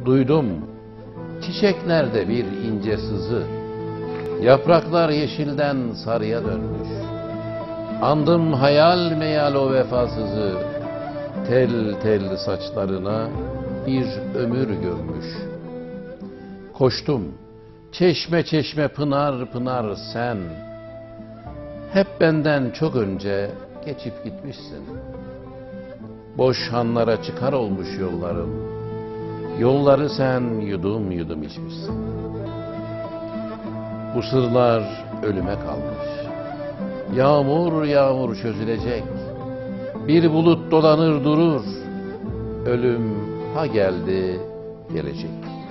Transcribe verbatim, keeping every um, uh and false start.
Duydum, çiçek nerede bir ince sızı, yapraklar yeşilden sarıya dönmüş. Andım hayal meyal o vefasızı, tel tel saçlarına bir ömür gömmüş. Koştum, çeşme çeşme pınar pınar sen, hep benden çok önce geçip gitmişsin. Boş hanlara çıkar olmuş yollarım, yolları sen yudum yudum içmişsin. Bu sırlar ölüme kalmış, yağmur yağmur çözülecek. Bir bulut dolanır durur, ölüm ha geldi gelecek.